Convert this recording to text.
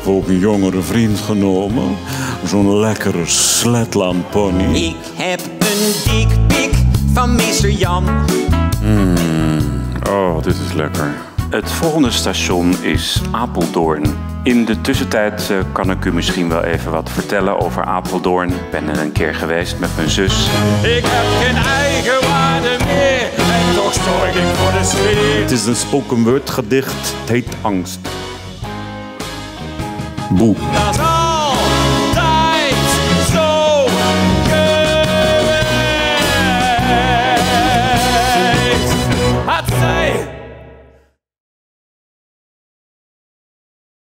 heb ook een jongere vriend genomen. Zo'n lekkere Shetland pony. Ik heb een dikpik van meester Jan. Oh, dit is lekker. Het volgende station is Apeldoorn. In de tussentijd kan ik u misschien wel even wat vertellen over Apeldoorn. Ik ben er een keer geweest met mijn zus. Ik heb geen eigen waarde meer. En toch zorg ik voor de sfeer. Het is een spoken word gedicht. Het heet Angst. Boe. Dat